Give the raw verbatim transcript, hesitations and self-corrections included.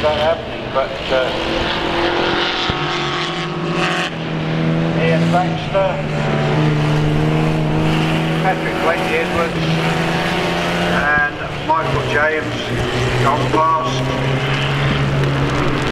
that happening, but uh, Ian Baxter, Patrick Wendy Edwards and Michael James gone past.